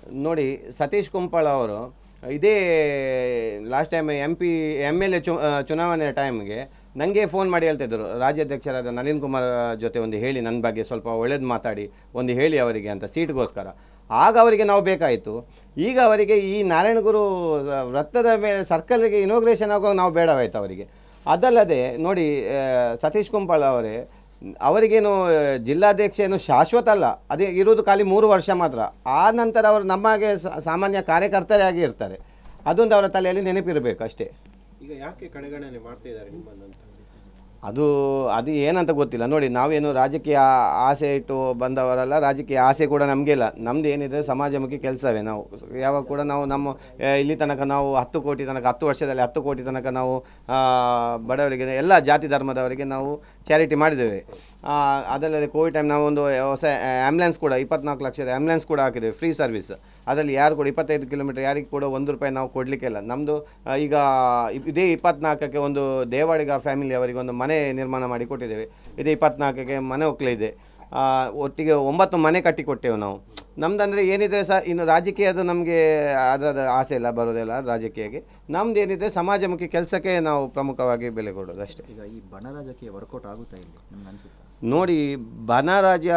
ನೋಡಿ ಸತೀಶ್ ಕುಂಪಳ ಅವರು ಇದೇ ಲಾಸ್ಟ್ ಟೈಮ್ MLA ಚುನಾವಣೆ ಟೈಮ್ಗೆ ನನಗೆ ಫೋನ್ ಮಾಡಿ ಹೇಳ್ತಿದ್ದರು, ರಾಜ್ಯಾಧ್ಯಕ್ಷರಾದ ನಳಿನ್ ಕುಮಾರ್ ಜೊತೆ ಒಂದು ಹೇಳಿ, ನನ್ನ ಬಗ್ಗೆ ಸ್ವಲ್ಪ ಒಳ್ಳೇದು ಮಾತಾಡಿ ಒಂದು ಹೇಳಿ ಅವರಿಗೆ ಅಂತ, ಸೀಟ್ಗೋಸ್ಕರ. ಆಗ ಅವರಿಗೆ ನಾವು ಬೇಕಾಯಿತು. ಈಗ ಅವರಿಗೆ ಈ ನಾರಾಯಣಗುರು ವೃತ್ತದ ಮೇಲೆ ಸರ್ಕಲ್ಗೆ ಇನಾಗ್ರೇಷನ್ ಆಗುವಾಗ ನಾವು ಬೇಡವಾಯಿತು ಅವರಿಗೆ. ಅದಲ್ಲದೆ ನೋಡಿ, ಸತೀಶ್ ಕುಂಪಳ ಅವರಿಗೇನು ಜಿಲ್ಲಾಧ್ಯಕ್ಷ ಏನು ಶಾಶ್ವತ ಅಲ್ಲ, ಅದೇ ಇರೋದು ಖಾಲಿ 3 ವರ್ಷ ಮಾತ್ರ. ಆ ನಂತರ ಅವರು ನಮಗೆ ಸಾಮಾನ್ಯ ಕಾರ್ಯಕರ್ತರೇ ಆಗಿ ಇರ್ತಾರೆ. ಅದೊಂದು ಅವರ ತಲೆಯಲ್ಲಿ ನೆನಪಿರಬೇಕು ಅಷ್ಟೇ. ಈಗ ಯಾಕೆ ಕಡೆಗಣನೆ ಮಾಡ್ತಾ ಇದ್ದಾರೆ ನಿಮ್ಮನ್ನು? ಅದು ಏನಂತ ಗೊತ್ತಿಲ್ಲ. ನೋಡಿ, ನಾವೇನು ರಾಜಕೀಯ ಆಸೆ ಇಟ್ಟು ಬಂದವರಲ್ಲ, ರಾಜಕೀಯ ಆಸೆ ಕೂಡ ನಮಗೆ ಇಲ್ಲ. ನಮ್ಮದು ಏನಿದೆ ಸಮಾಜಮುಖಿ ಕೆಲಸವೇ. ನಾವು ಯಾವಾಗ ಕೂಡ ನಮ್ಮ ಇಲ್ಲಿ ತನಕ ನಾವು 10 ಕೋಟಿ ತನಕ, 10 ವರ್ಷದಲ್ಲಿ 10 ಕೋಟಿ ತನಕ ನಾವು ಬಡವರಿಗೆ, ಎಲ್ಲ ಜಾತಿ ಧರ್ಮದವರಿಗೆ ನಾವು ಚಾರಿಟಿ ಮಾಡಿದ್ದೇವೆ. ಅದಲ್ಲದೆ ಕೋವಿಡ್ ಟೈಮ್ ನಾವು ಒಂದು ಹೊಸ ಆ್ಯಂಬುಲೆನ್ಸ್ ಕೂಡ 24 ಲಕ್ಷದ ಆ್ಯಂಬುಲೆನ್ಸ್ ಕೂಡ ಹಾಕಿದ್ದೇವೆ, ಫ್ರೀ ಸರ್ವಿಸ್. ಅದರಲ್ಲಿ ಯಾರು ಕೂಡ 25 ಕಿಲೋಮೀಟರ್ ಯಾರಿಗೆ ಕೂಡ 1 ರೂಪಾಯಿ ನಾವು ಕೊಡಲಿಕ್ಕಿಲ್ಲ. ನಮ್ಮದು ಈಗ ಇದೇ 24ಕ್ಕೆ ಒಂದು ದೇವಾಡಿಗ ಫ್ಯಾಮಿಲಿ ಅವರಿಗೆ ಒಂದು ಮನೆ ನಿರ್ಮಾಣ ಮಾಡಿ ಕೊಟ್ಟಿದ್ದೇವೆ. ಇದೇ 24ಕ್ಕೆ ಮನೆ ಒಕ್ಕಲಿದೆ. ಒಟ್ಟಿಗೆ 9 ಮನೆ ಕಟ್ಟಿಕೊಟ್ಟೆವು ನಾವು. ನಮ್ದಂದರೆ ಏನಿದೆ ಇನ್ನು ರಾಜಕೀಯದು ನಮಗೆ ಅದರದ ಆಸೆ ಇಲ್ಲ, ಬರೋದಿಲ್ಲ ರಾಜಕೀಯಕ್ಕೆ. ನಮ್ದು ಏನಿದೆ ಸಮಾಜಮುಖಿ ಕೆಲಸಕ್ಕೆ ನಾವು ಪ್ರಮುಖವಾಗಿ ಬೆಲೆ ಕೊಡೋದು ಅಷ್ಟೇ. ಈಗ ಈ ಬಣ ರಾಜಕೀಯ ವರ್ಕೌಟ್ ಆಗುತ್ತಾ ಇಲ್ಲಿ ನಿಮ್ಗೆ ಅನಿಸುತ್ತಾ? ನೋಡಿ, ಬಣ ರಾಜ್ಯ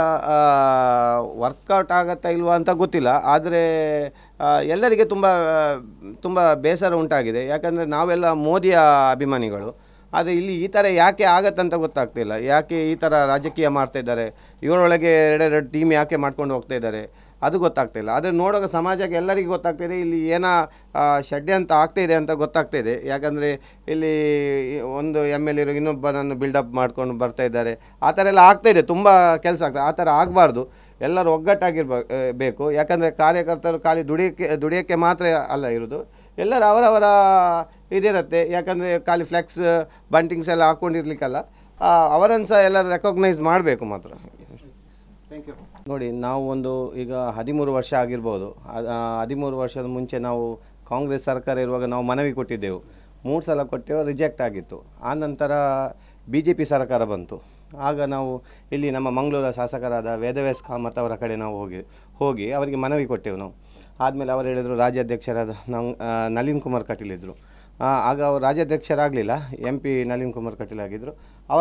ವರ್ಕೌಟ್ ಆಗುತ್ತಾ ಇಲ್ವಾ ಅಂತ ಗೊತ್ತಿಲ್ಲ. ಆದರೆ ಎಲ್ಲರಿಗೆ ತುಂಬ ಬೇಸರ ಉಂಟಾಗಿದೆ. ಯಾಕಂದರೆ ನಾವೆಲ್ಲ ಮೋದಿಯ ಅಭಿಮಾನಿಗಳು. ಆದರೆ ಇಲ್ಲಿ ಈ ಥರ ಯಾಕೆ ಆಗತ್ತಂತ ಗೊತ್ತಾಗ್ತಿಲ್ಲ. ಯಾಕೆ ಈ ಥರ ರಾಜಕೀಯ ಮಾಡ್ತಾಯಿದ್ದಾರೆ, ಇವರೊಳಗೆ ಎರಡೆರಡು ಟೀಮ್ ಯಾಕೆ ಮಾಡ್ಕೊಂಡು ಹೋಗ್ತಾ ಇದ್ದಾರೆ ಅದು ಗೊತ್ತಾಗ್ತಿಲ್ಲ. ಆದರೆ ನೋಡುವಾಗ ಸಮಾಜಕ್ಕೆ ಎಲ್ಲರಿಗೂ ಗೊತ್ತಾಗ್ತಾಯಿದೆ ಇಲ್ಲಿ ಏನೋ ಷಡ್ಯಂತ್ರ ಆಗ್ತಾಯಿದೆ ಅಂತ ಗೊತ್ತಾಗ್ತಾಯಿದೆ. ಯಾಕಂದರೆ ಇಲ್ಲಿ ಒಂದು MLA ಇನ್ನೊಬ್ಬನನ್ನು ಬಿಲ್ಡಪ್ ಮಾಡ್ಕೊಂಡು ಬರ್ತಾಯಿದ್ದಾರೆ. ಆ ಥರ ಎಲ್ಲ ಆಗ್ತಾಯಿದೆ, ತುಂಬ ಕೆಲಸ ಆಗ್ತದೆ. ಆ ಥರ ಆಗಬಾರ್ದು. ಎಲ್ಲರೂ ಒಗ್ಗಟ್ಟಾಗಿರಬೇಕು. ಯಾಕಂದರೆ ಕಾರ್ಯಕರ್ತರು ಖಾಲಿ ದುಡಿಯೋಕ್ಕೆ ಮಾತ್ರ ಅಲ್ಲ ಇರೋದು, ಎಲ್ಲರೂ ಅವರವರ ಇದಿರುತ್ತೆ. ಯಾಕಂದರೆ ಖಾಲಿ ಫ್ಲೆಕ್ಸ್ ಬಂಟಿಂಗ್ಸ್ ಎಲ್ಲ ಹಾಕ್ಕೊಂಡಿರ್ಲಿಕ್ಕಲ್ಲ, ಅವರನ್ನು ಸಹ ಎಲ್ಲರೂ ರೆಕಗ್ನೈಸ್ ಮಾಡಬೇಕು ಮಾತ್ರ. Thank you. ನೋಡಿ, ನಾವು ಈಗ 13 ವರ್ಷ ಆಗಿರ್ಬೋದು. 13 ವರ್ಷದ ಮುಂಚೆ ನಾವು ಕಾಂಗ್ರೆಸ್ ಸರ್ಕಾರ ಇರುವಾಗ ನಾವು ಮನವಿ ಕೊಟ್ಟಿದ್ದೆವು. 3 ಸಲ ಕೊಟ್ಟೆವು, ರಿಜೆಕ್ಟ್ ಆಗಿತ್ತು. ಆನಂತರ BJP ಸರ್ಕಾರ ಬಂತು. ಆಗ ನಾವು ಇಲ್ಲಿ ನಮ್ಮ ಮಂಗಳೂರು ಶಾಸಕರಾದ ವೇದವ್ಯಾಸ್ ಕಾಮತ್ ಅವರ ಕಡೆ ನಾವು ಹೋಗಿ ಅವರಿಗೆ ಮನವಿ ಕೊಟ್ಟೆವು ನಾವು. ಆದಮೇಲೆ ಅವರು ಹೇಳಿದರು, ರಾಜ್ಯಾಧ್ಯಕ್ಷರಾದ ನಳಿನ್ ಕುಮಾರ್ ಕಟೀಲ್ ಇದ್ದರು. ಆಗ ಅವರು ರಾಜ್ಯಾಧ್ಯಕ್ಷರಾಗಲಿಲ್ಲ, MP ನಳಿನ್ ಕುಮಾರ್ ಕಟೀಲ್ ಆಗಿದ್ದರು.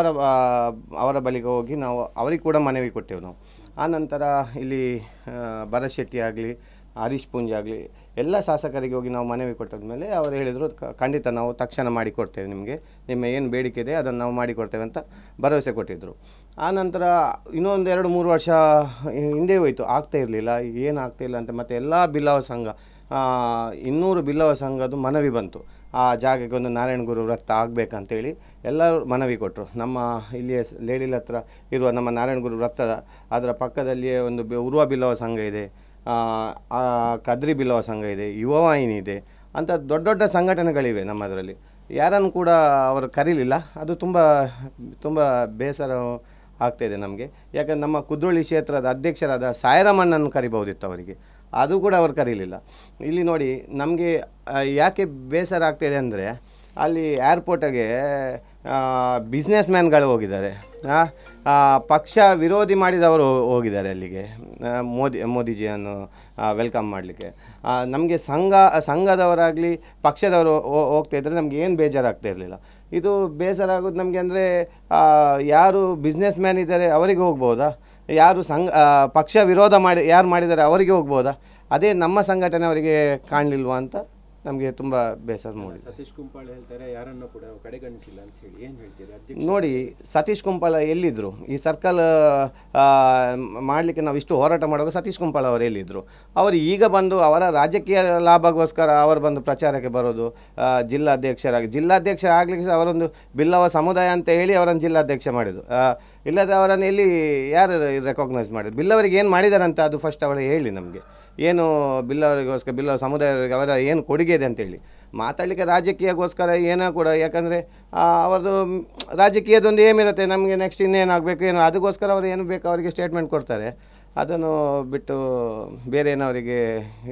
ಅವರ ಬಳಿಗೆ ಹೋಗಿ ನಾವು ಅವರಿಗೆ ಕೂಡ ಮನವಿ ಕೊಟ್ಟೆವು ನಾವು. ಆನಂತರ ಇಲ್ಲಿ ಭರತ್ ಶೆಟ್ಟಿ ಆಗಲಿ, ಹರೀಶ್ ಪೂಂಜ್ ಆಗಲಿ, ಎಲ್ಲ ಶಾಸಕರಿಗೆ ಹೋಗಿ ನಾವು ಮನವಿ ಕೊಟ್ಟಾದ್ಮೇಲೆ ಅವರು ಹೇಳಿದರು, ಖಂಡಿತ ನಾವು ತಕ್ಷಣ ಮಾಡಿಕೊಡ್ತೇವೆ, ನಿಮ್ಮ ಏನು ಬೇಡಿಕೆ ಇದೆ ಅದನ್ನು ನಾವು ಮಾಡಿಕೊಡ್ತೇವೆ ಅಂತ ಭರವಸೆ ಕೊಟ್ಟಿದ್ದರು. ಆನಂತರ ಇನ್ನೊಂದು 2-3 ವರ್ಷ ಹಿಂದೆ ಹೋಯಿತು, ಆಗ್ತಾ ಇರಲಿಲ್ಲ. ಏನು ಆಗ್ತಾಯಿಲ್ಲ ಅಂತ ಮತ್ತೆ ಎಲ್ಲ ಬಿಲ್ಲವ ಸಂಘ 200 ಬಿಲ್ಲವ ಸಂಘದ್ದು ಮನವಿ ಬಂತು. ಆ ಜಾಗಕ್ಕೆ ಒಂದು ನಾರಾಯಣಗುರು ವೃತ್ತ ಆಗಬೇಕಂತೇಳಿ ಎಲ್ಲರೂ ಮನವಿ ಕೊಟ್ಟರು. ನಮ್ಮ ಇಲ್ಲಿಯ ಲೇಡಿಲ್ ಹತ್ರ ಇರುವ ನಮ್ಮ ನಾರಾಯಣಗುರು ವೃತ್ತದ ಅದರ ಪಕ್ಕದಲ್ಲಿಯೇ ಒಂದು ಉರ್ವ ಬಿಲ್ಲವ ಸಂಘ ಇದೆ, ಕದ್ರಿ ಬಿಲ್ಲವ ಸಂಘ ಇದೆ, ಯುವವಾಹಿನಿ ಇದೆ ಅಂತ ದೊಡ್ಡ ದೊಡ್ಡ ಸಂಘಟನೆಗಳಿವೆ ನಮ್ಮದರಲ್ಲಿ. ಯಾರನ್ನು ಕೂಡ ಅವರು ಕರೀಲಿಲ್ಲ. ಅದು ತುಂಬ ಬೇಸರ ಆಗ್ತಾಯಿದೆ ನಮಗೆ. ಯಾಕಂದರೆ ನಮ್ಮ ಕುದ್ರೋಳಿ ಕ್ಷೇತ್ರದ ಅಧ್ಯಕ್ಷರಾದ ಸಾಯಿರಾಮಣ್ಣನ್ನು ಕರಿಬಹುದಿತ್ತು ಅವರಿಗೆ, ಅದು ಕೂಡ ಅವರು ಕರೀಲಿಲ್ಲ. ಇಲ್ಲಿ ನೋಡಿ, ನಮಗೆ ಯಾಕೆ ಬೇಸರ ಆಗ್ತಾಯಿದೆ ಅಂದರೆ ಅಲ್ಲಿ ಏರ್ಪೋರ್ಟಿಗೆ ಬಿಸ್ನೆಸ್ ಮ್ಯಾನ್ಗಳು ಹೋಗಿದ್ದಾರೆ, ಪಕ್ಷ ವಿರೋಧಿ ಮಾಡಿದವರು ಹೋಗಿದ್ದಾರೆ ಅಲ್ಲಿಗೆ ಮೋದಿಜಿಯನ್ನು ವೆಲ್ಕಮ್ ಮಾಡಲಿಕ್ಕೆ. ನಮಗೆ ಸಂಘದವರಾಗಲಿ ಪಕ್ಷದವರು ಹೋಗ್ತಾಯಿದ್ರೆ ನಮಗೆ ಏನು ಬೇಜಾರಾಗ್ತಾ ಇರಲಿಲ್ಲ. ಇದು ಬೇಸರ ಆಗೋದು ನಮಗೆ ಅಂದರೆ ಯಾರು ಬಿಸ್ನೆಸ್ ಮ್ಯಾನ್ ಇದ್ದಾರೆ ಅವರಿಗೆ ಹೋಗ್ಬೋದಾ, ಯಾರು ಪಕ್ಷ ವಿರೋಧ ಯಾರು ಮಾಡಿದ್ದಾರೆ ಅವರಿಗೆ ಹೋಗ್ಬೋದಾ, ಅದೇ ನಮ್ಮ ಸಂಘಟನೆ ಅವರಿಗೆ ಕಾಣಲಿಲ್ವಾ ಅಂತ ನಮಗೆ ತುಂಬ ಬೇಸರ ಮೂಡಿದೆ. ಸತೀಶ್ ಕುಂಪಳ ಹೇಳ್ತಾರೆ ಯಾರನ್ನು ಕೂಡ ಕಡೆಗಣಿಸಿಲ್ಲ ಅಂತ ಹೇಳಿ, ಏನು ಹೇಳ್ತೀರಿ? ನೋಡಿ, ಸತೀಶ್ ಕುಂಪಳ ಎಲ್ಲಿದ್ದರು? ಈ ಸರ್ಕಲ್ ಮಾಡಲಿಕ್ಕೆ ನಾವು ಇಷ್ಟು ಹೋರಾಟ ಮಾಡುವಾಗ ಸತೀಶ್ ಕುಂಪಳ ಅವರು ಎಲ್ಲಿದ್ದರು? ಅವರು ಈಗ ಬಂದು ಅವರ ರಾಜಕೀಯ ಲಾಭಗೋಸ್ಕರ ಅವರು ಬಂದು ಪ್ರಚಾರಕ್ಕೆ ಬರೋದು. ಜಿಲ್ಲಾಧ್ಯಕ್ಷರಾಗಲಿಕ್ಕೆ ಅವರೊಂದು ಬಿಲ್ಲವ ಸಮುದಾಯ ಅಂತ ಹೇಳಿ ಅವರನ್ನು ಜಿಲ್ಲಾಧ್ಯಕ್ಷ ಮಾಡಿದ್ದು. ಇಲ್ಲದ್ರೆ ಅವರನ್ನು ಯಾರು ರೆಕಾಗ್ನೈಸ್ ಮಾಡಿದ್ರು? ಬಿಲ್ಲವರಿಗೆ ಏನು ಮಾಡಿದ್ದಾರೆ ಅಂತ ಅದು ಫಸ್ಟ್ ಅವಳು ಹೇಳಿ ನಮಗೆ. ಏನು ಬಿಲ್ಲವರಿಗೋಸ್ಕರ, ಬಿಲ್ಲವ ಸಮುದಾಯರಿಗೆ ಅವರ ಏನು ಕೊಡುಗೆ ಇದೆ ಅಂತೇಳಿ ಮಾತಾಡಲಿಕ್ಕೆ. ರಾಜಕೀಯಕ್ಕೋಸ್ಕರ ಏನೋ ಕೂಡ, ಯಾಕಂದರೆ ಅವ್ರದ್ದು ರಾಜಕೀಯದೊಂದು ಏಮಿರುತ್ತೆ, ನಮಗೆ ನೆಕ್ಸ್ಟ್ ಇನ್ನೇನಾಗಬೇಕು ಏನೋ, ಅದಕ್ಕೋಸ್ಕರ ಅವರು ಏನು ಬೇಕು ಅವರಿಗೆ ಸ್ಟೇಟ್ಮೆಂಟ್ ಕೊಡ್ತಾರೆ. ಅದನ್ನು ಬಿಟ್ಟು ಬೇರೆ ಏನೋ ಅವರಿಗೆ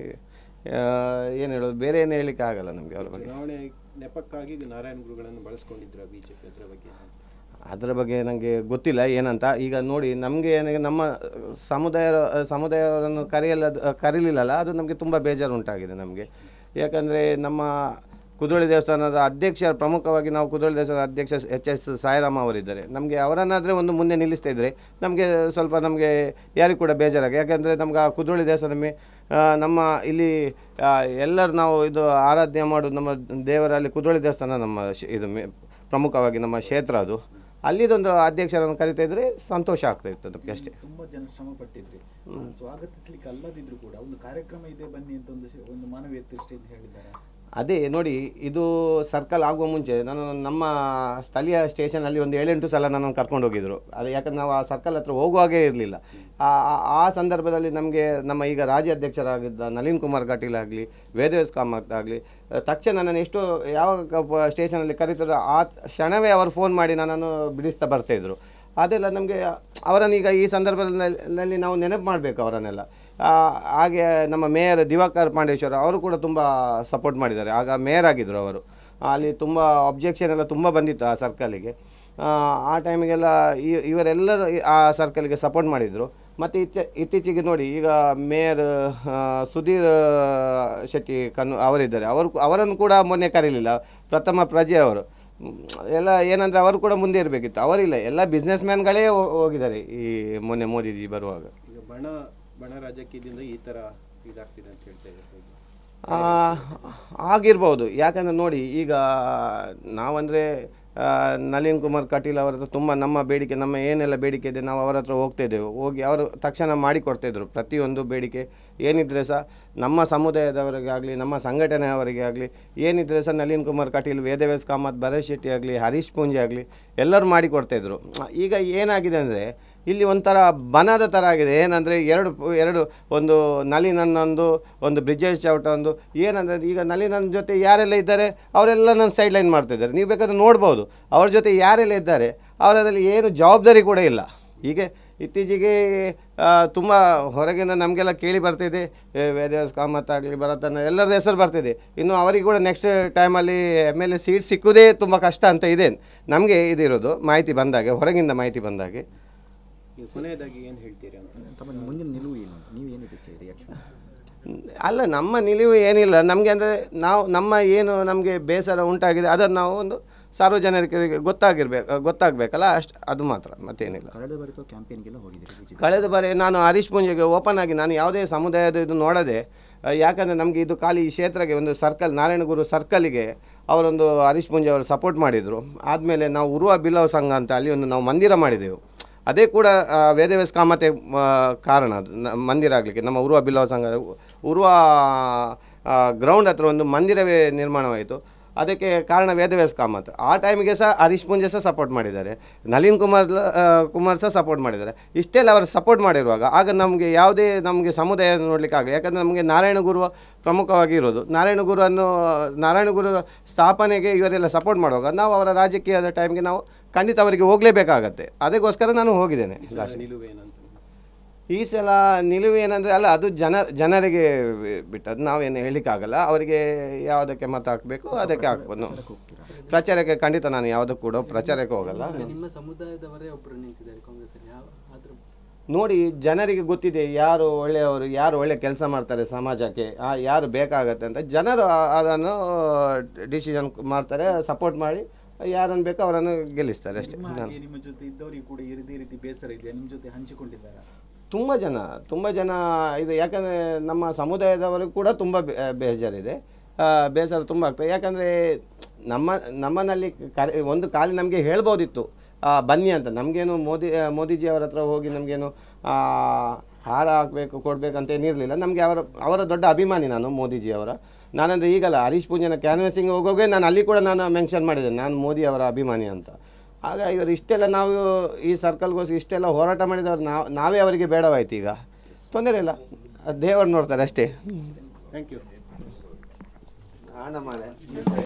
ಏನು ಹೇಳೋದು, ಬೇರೆ ಏನು ಹೇಳಲಿಕ್ಕೆ ಆಗಲ್ಲ ನಮಗೆ ಅವ್ರ ಬಗ್ಗೆ. ಚುನಾವಣೆ ನೆಪಕ್ಕಾಗಿ ನಾರಾಯಣ ಗುರುಗಳನ್ನು ಬಳಸ್ಕೊಂಡಿದ್ರು BJP, ಅದರ ಬಗ್ಗೆ ಅದರ ಬಗ್ಗೆ ನನಗೆ ಗೊತ್ತಿಲ್ಲ ಏನಂತ. ಈಗ ನೋಡಿ ನಮಗೆ ಏನಾಗಿ ನಮ್ಮ ಸಮುದಾಯವರನ್ನು ಕರೀಲಿಲ್ಲಲ್ಲ, ಅದು ನಮಗೆ ತುಂಬ ಬೇಜಾರು ಉಂಟಾಗಿದೆ ನಮಗೆ. ಯಾಕಂದರೆ ನಮ್ಮ ಕುದ್ರೋಳಿ ದೇವಸ್ಥಾನದ ಅಧ್ಯಕ್ಷ, ಪ್ರಮುಖವಾಗಿ ನಾವು ಕುದ್ರೋಳಿ ದೇವಸ್ಥಾನದ ಅಧ್ಯಕ್ಷ HS ಸಾಯಿರಾಮ್ ಅವರಿದ್ದಾರೆ. ನಮಗೆ ಅವರನ್ನಾದರೆ ಒಂದು ಮುಂದೆ ನಿಲ್ಲಿಸ್ತಾ ಇದ್ದರೆ ನಮಗೆ ಸ್ವಲ್ಪ ನಮಗೆ ಯಾರಿಗೂ ಕೂಡ ಬೇಜಾರಾಗಿ. ಯಾಕೆಂದರೆ ನಮ್ಗೆ ಆ ಕುದ್ರೋಳಿ ದೇವಸ್ಥಾನ ನಮ್ಮ ಇಲ್ಲಿ ಎಲ್ಲರೂ ನಾವು ಇದು ಆರಾಧನೆ ಮಾಡೋದು ನಮ್ಮ ದೇವರಲ್ಲಿ ಕುದ್ರೋಳಿ ದೇವಸ್ಥಾನ ನಮ್ಮ ಇದು ಪ್ರಮುಖವಾಗಿ ನಮ್ಮ ಕ್ಷೇತ್ರ. ಅದು ಅಲ್ಲಿದೊಂದು ಅಧ್ಯಕ್ಷರನ್ನು ಕರಿತಾ ಇದ್ರೆ ಸಂತೋಷ ಆಗ್ತಾ ಇತ್ತು ಅದಕ್ಕೆ ಅಷ್ಟೇ. ತುಂಬ ಜನ ಶ್ರಮ ಪಟ್ಟಿದ್ರಿ, ಸ್ವಾಗತಿಸಲಿಕ್ಕೆ ಅಲ್ಲದಿದ್ರು ಕೂಡ ಒಂದು ಕಾರ್ಯಕ್ರಮ ಇದೆ ಬನ್ನಿ ಅಂತ ಒಂದು ಮಾನವೀಯ ದೃಷ್ಟಿಯಿಂದ ಹೇಳಿದ್ದಾರೆ. ಅದೇ ನೋಡಿ, ಇದು ಸರ್ಕಲ್ ಆಗುವ ಮುಂಚೆ ನಾನು ನಮ್ಮ ಸ್ಥಳೀಯ ಸ್ಟೇಷನಲ್ಲಿ ಒಂದು 7-8 ಸಲ ನನ್ನನ್ನು ಕರ್ಕೊಂಡು ಹೋಗಿದ್ರು. ಅದು ಯಾಕಂದ್ರೆ ನಾವು ಆ ಸರ್ಕಲ್ ಹತ್ರ ಹೋಗುವಾಗೇ ಇರಲಿಲ್ಲ. ಆ ಸಂದರ್ಭದಲ್ಲಿ ನಮಗೆ ನಮ್ಮ ಈಗ ರಾಜ್ಯಾಧ್ಯಕ್ಷರಾಗಿದ್ದ ನಳಿನ್ ಕುಮಾರ್ ಕಟೀಲ್ ಆಗಲಿ, ವೇದವ್ಯಾಸ್ ಕಾಮತ್ ಆಗಲಿ, ತಕ್ಷಣ ನನ್ನನ್ನು ಎಷ್ಟು ಯಾವ ಸ್ಟೇಷನಲ್ಲಿ ಕರೀತಾರೋ ಆ ಕ್ಷಣವೇ ಅವರು ಫೋನ್ ಮಾಡಿ ನನ್ನನ್ನು ಬಿಡಿಸ್ತಾ ಬರ್ತಾಯಿದ್ರು. ಅದೆಲ್ಲ ನಮಗೆ ಅವರನ್ನು ಈಗ ಈ ಸಂದರ್ಭದಲ್ಲಿ ನಾವು ನೆನಪು ಮಾಡಬೇಕು ಅವರನ್ನೆಲ್ಲ. ಹಾಗೆ ನಮ್ಮ ಮೇಯರ್ ದಿವಾಕರ್ ಪಾಂಡೇಶ್ವರ ಅವರು ಕೂಡ ತುಂಬ ಸಪೋರ್ಟ್ ಮಾಡಿದ್ದಾರೆ. ಆಗ ಮೇಯರ್ ಆಗಿದ್ದರು ಅವರು. ಅಲ್ಲಿ ತುಂಬ ಅಬ್ಜೆಕ್ಷನ್ ಎಲ್ಲ ತುಂಬ ಬಂದಿತ್ತು ಆ ಸರ್ಕಲಿಗೆ. ಆ ಟೈಮಿಗೆಲ್ಲ ಇವರೆಲ್ಲರೂ ಆ ಸರ್ಕಲ್ಗೆ ಸಪೋರ್ಟ್ ಮಾಡಿದರು. ಮತ್ತು ಇತ್ತೀಚೆಗೆ ನೋಡಿ, ಈಗ ಮೇಯರ್ ಸುಧೀರ್ ಶೆಟ್ಟಿ ಅವರಿದ್ದಾರೆ. ಅವರನ್ನು ಕೂಡ ಮೊನ್ನೆ ಕರೀಲಿಲ್ಲ. ಪ್ರಥಮ ಪ್ರಜೆ ಅವರು ಎಲ್ಲ ಏನಂದರೆ ಅವರು ಕೂಡ ಮುಂದೆ ಇರಬೇಕಿತ್ತು, ಅವರಿಲ್ಲ. ಎಲ್ಲ ಬಿಸ್ನೆಸ್ ಮ್ಯಾನ್ಗಳೇ ಹೋಗಿದ್ದಾರೆ ಈ ಮೊನ್ನೆ ಮೋದಿಜಿ ಬರುವಾಗ. ಈಗ ಬಣ ರಾಜಕೀಯದಿಂದ ಈ ಥರ ಇದಾಗ್ತಿದೆ ಅಂತ ಹೇಳ್ತಾ ಇದ್ದಾರೆ. ಆಗಿರ್ಬೋದು. ಯಾಕಂದರೆ ನೋಡಿ, ಈಗ ನಾವಂದರೆ ನಳಿನ್ ಕುಮಾರ್ ಕಟೀಲ್ ಅವರ ಹತ್ರ ತುಂಬ ನಮ್ಮ ಬೇಡಿಕೆ, ನಮ್ಮ ಏನೆಲ್ಲ ಬೇಡಿಕೆ ಇದೆ ನಾವು ಅವರ ಹತ್ರ ಹೋಗ್ತಾಯಿದ್ದೆವು. ಹೋಗಿ ಅವರು ತಕ್ಷಣ ಮಾಡಿಕೊಡ್ತಾಯಿದ್ರು. ಪ್ರತಿಯೊಂದು ಬೇಡಿಕೆ ಏನಿದ್ರೆ ಸಹ ನಮ್ಮ ಸಮುದಾಯದವರಿಗೆ ಆಗಲಿ, ನಮ್ಮ ಸಂಘಟನೆಯವರಿಗೆ ಆಗಲಿ ಏನಿದ್ರೆ ಸಹ ನಳಿನ್ ಕುಮಾರ್ ಕಟೀಲ್, ವೇದವ್ಯಾಸ್ ಕಾಮತ್, ಭರತ್ ಶೆಟ್ಟಿ ಆಗಲಿ, ಹರೀಶ್ ಪೂಂಜೆ ಆಗಲಿ ಎಲ್ಲರೂ ಮಾಡಿಕೊಡ್ತಾಯಿದ್ರು. ಈಗ ಏನಾಗಿದೆ ಅಂದರೆ ಇಲ್ಲಿ ಒಂಥರ ಬನದ ಥರ ಆಗಿದೆ. ಏನಂದರೆ ಎರಡು ಒಂದು ನಳಿನನ್ನೊಂದು, ಒಂದು ಬ್ರಿಜೇಶ್ ಚೌಟ ಒಂದು. ಏನಂದರೆ ಈಗ ನಳಿನನ್ನ ಜೊತೆ ಯಾರೆಲ್ಲ ಇದ್ದಾರೆ ಅವರೆಲ್ಲ ನನ್ನ ಸೈಡ್ ಲೈನ್ ಮಾಡ್ತಾಯಿದ್ದಾರೆ. ನೀವು ಬೇಕಾದ್ರೆ ನೋಡ್ಬೋದು ಅವ್ರ ಜೊತೆ ಯಾರೆಲ್ಲ ಇದ್ದಾರೆ ಅವರಲ್ಲಿ ಏನು ಜವಾಬ್ದಾರಿ ಕೂಡ ಇಲ್ಲ. ಹೀಗೆ ಇತ್ತೀಚೆಗೆ ತುಂಬ ಹೊರಗಿಂದ ನಮಗೆಲ್ಲ ಕೇಳಿ ಬರ್ತಿದೆ, ವೇದವ್ಯಾಸ್ ಕಾಮತ್ ಆಗಲಿ, ಭರತನ ಎಲ್ಲರ ಹೆಸರು ಬರ್ತಿದೆ. ಇನ್ನು ಅವರಿಗೆ ಕೂಡ ನೆಕ್ಸ್ಟ್ ಟೈಮಲ್ಲಿ MLA ಸೀಟ್ ಸಿಕ್ಕುವುದೇ ತುಂಬ ಕಷ್ಟ ಅಂತ ಇದೆ ನಮಗೆ ಇದಿರೋದು ಮಾಹಿತಿ ಬಂದಾಗೆ, ಹೊರಗಿಂದ ಮಾಹಿತಿ ಬಂದಾಗೆ. ಕೊನೆಯದಾಗಿ ಏನು ಹೇಳ್ತೀರಿ ಅಂತ ತಮ್ಮ ಮುಂದಿನ ನಿಲುವು ಏನು ಅಂತ ನೀವೇನು ಇದಕ್ಕೆ ರಿಯಾಕ್ಷನ್? ಅಲ್ಲ, ನಮ್ಮ ನಿಲುವು ಏನಿಲ್ಲ ನಮಗೆ. ಅಂದರೆ ನಮ್ಮ ಏನು ನಮಗೆ ಬೇಸರ ಉಂಟಾಗಿದೆ ಅದನ್ನು ನಾವು ಒಂದು ಸಾರ್ವಜನಿಕರಿಗೆ ಗೊತ್ತಾಗಬೇಕಲ್ಲ, ಅಷ್ಟು ಅದು ಮಾತ್ರ, ಮತ್ತೇನಿಲ್ಲ. ಕಳೆದ ಬಾರಿ ಕ್ಯಾಂಪೇನ್ಗೆಲ್ಲ ಹೋಗಿದ್ದೀರಿ? ಕಳೆದ ಬಾರಿ ನಾನು ಹರೀಶ್ ಪೂಂಜೆಗೆ ಓಪನ್ ಆಗಿ ನಾನು ಯಾವುದೇ ಸಮುದಾಯದ ಇದು ನೋಡದೆ, ಯಾಕಂದರೆ ನಮಗೆ ಇದು ಖಾಲಿ ಈ ಕ್ಷೇತ್ರಕ್ಕೆ ಒಂದು ಸರ್ಕಲ್, ನಾರಾಯಣಗುರು ಸರ್ಕಲಿಗೆ ಅವರೊಂದು ಹರೀಶ್ ಪೂಂಜೆ ಅವರು ಸಪೋರ್ಟ್ ಮಾಡಿದರು. ಆದಮೇಲೆ ನಾವು ಉರುವ ಬಿಲ್ಲವ ಸಂಘ ಅಂತ ಅಲ್ಲಿ ಒಂದು ನಾವು ಮಂದಿರ ಮಾಡಿದೆವು. ಅದೇ ಕೂಡ ವೇದವ್ಯಾಸ್ ಕಾಮತೆ ಕಾರಣ ಅದು ಮಂದಿರ ಆಗಲಿಕ್ಕೆ. ನಮ್ಮ ಉರುವ ಬಿಲ್ಲವ ಸಂಘ ಉರುವ ಗ್ರೌಂಡ್ ಹತ್ರ ಒಂದು ಮಂದಿರವೇ ನಿರ್ಮಾಣವಾಯಿತು. ಅದಕ್ಕೆ ಕಾರಣ ವೇದವ್ಯಾಸ್ ಕಾಮತ್. ಆ ಟೈಮಿಗೆ ಸಹ ಹರೀಶ್ ಪೂಂಜೆ ಸಹ ಸಪೋರ್ಟ್ ಮಾಡಿದ್ದಾರೆ, ನಳಿನ್ ಕುಮಾರ್ ಸಹ ಸಪೋರ್ಟ್ ಮಾಡಿದ್ದಾರೆ. ಇಷ್ಟೆಲ್ಲ ಅವರು ಸಪೋರ್ಟ್ ಮಾಡಿರುವಾಗ ಆಗ ನಮಗೆ ಯಾವುದೇ ನಮಗೆ ಸಮುದಾಯ ನೋಡಲಿಕ್ಕೆ ಆಗಲಿ. ಯಾಕಂದರೆ ನಮಗೆ ನಾರಾಯಣಗುರು ಪ್ರಮುಖವಾಗಿ ಇರೋದು. ನಾರಾಯಣಗುರು ಸ್ಥಾಪನೆಗೆ ಇವರೆಲ್ಲ ಸಪೋರ್ಟ್ ಮಾಡುವಾಗ ನಾವು ಅವರ ರಾಜಕೀಯದ ಟೈಮ್ಗೆ ನಾವು ಖಂಡಿತ ಅವರಿಗೆ ಹೋಗಲೇಬೇಕಾಗತ್ತೆ. ಅದಕ್ಕೋಸ್ಕರ ನಾನು ಹೋಗಿದ್ದೇನೆ. ಈ ಸಲ ನಿಲುವು ಏನಂದರೆ ಅಲ್ಲ, ಅದು ಜನರಿಗೆ ಬಿಟ್ಟದ್ದು, ನಾವೇನು ಹೇಳಲಿಕ್ಕಾಗಲ್ಲ. ಅವರಿಗೆ ಯಾವುದಕ್ಕೆ ಮತ ಹಾಕಬೇಕು ಅದಕ್ಕೆ ಹಾಕ್ಬೋದು. ಪ್ರಚಾರಕ್ಕೆ ಖಂಡಿತ ನಾನು ಯಾವುದಕ್ಕೂ ಕೂಡ ಪ್ರಚಾರಕ್ಕೆ ಹೋಗಲ್ಲ. ನಿಮ್ಮ ಸಮುದಾಯದವರೇ ಒಬ್ಬರು ನಿಂತಿದ್ದಾರೆ ಕಾಂಗ್ರೆಸ್ಸಲ್ಲಿ. ನೋಡಿ, ಜನರಿಗೆ ಗೊತ್ತಿದೆ ಯಾರು ಒಳ್ಳೆಯವರು, ಯಾರು ಒಳ್ಳೆ ಕೆಲಸ ಮಾಡ್ತಾರೆ ಸಮಾಜಕ್ಕೆ, ಯಾರು ಬೇಕಾಗತ್ತೆ ಅಂತ. ಜನರು ಅದನ್ನು ಡಿಸಿಷನ್ ಮಾಡ್ತಾರೆ, ಸಪೋರ್ಟ್ ಮಾಡಿ ಯಾರನ್ನು ಬೇಕೋ ಅವರನ್ನು ಗೆಲ್ಲಿಸ್ತಾರೆ ಅಷ್ಟೇ. ನಿಮ್ಮ ಜೊತೆ ಇದ್ದವರಿಗೆ ಕೂಡ ಇದೇ ರೀತಿ ಬೇಸರ ಇದೆಯಾ? ನಿಮ್ಮ ಜೊತೆ ಹಂಚಿಕೊಂಡಿದ್ದಾರೆ ತುಂಬ ಜನ ಇದು. ಯಾಕಂದರೆ ನಮ್ಮ ಸಮುದಾಯದವರಿಗೂ ಕೂಡ ತುಂಬ ಬೇಜಾರಿದೆ, ಬೇಸರ ತುಂಬ ಆಗ್ತದೆ. ಯಾಕಂದರೆ ನಮ್ಮನಲ್ಲಿ ಒಂದು ಕಾಲಿ ನಮಗೆ ಹೇಳ್ಬೋದಿತ್ತು ಬನ್ನಿ ಅಂತ. ನಮಗೇನು ಮೋದಿಜಿ ಅವರ ಹತ್ರ ಹೋಗಿ ನಮಗೇನು ಹಾರ ಹಾಕಬೇಕು ಕೊಡಬೇಕಂತ ಏನಿರಲಿಲ್ಲ. ನಮಗೆ ಅವರ ದೊಡ್ಡ ಅಭಿಮಾನಿ ನಾನು ಮೋದಿಜಿಯವರ. ನಾನಂದರೆ ಈಗಲ್ಲ ಹರೀಶ್ ಪೂಂಜೆನ ಕ್ಯಾನ್ವಸಿಂಗ್ ಹೋಗೋಗೆ ನಾನು ಅಲ್ಲಿ ಕೂಡ ನಾನು ಮೆನ್ಷನ್ ಮಾಡಿದ್ದೇನೆ ನಾನು ಮೋದಿ ಅವರ ಅಭಿಮಾನಿ ಅಂತ. ಆಗ ಇವರು ಇಷ್ಟೆಲ್ಲ ನಾವು ಈ ಸರ್ಕಲ್ಗೋಸ್ಕರ ಇಷ್ಟೆಲ್ಲ ಹೋರಾಟ ಮಾಡಿದವರು ನಾವೇ ಅವರಿಗೆ ಬೇಡವಾಯ್ತು. ಈಗ ತೊಂದರೆ ಇಲ್ಲ, ದೇವರು ನೋಡ್ತಾರೆ ಅಷ್ಟೇ. Thank you. ಮಾರೆ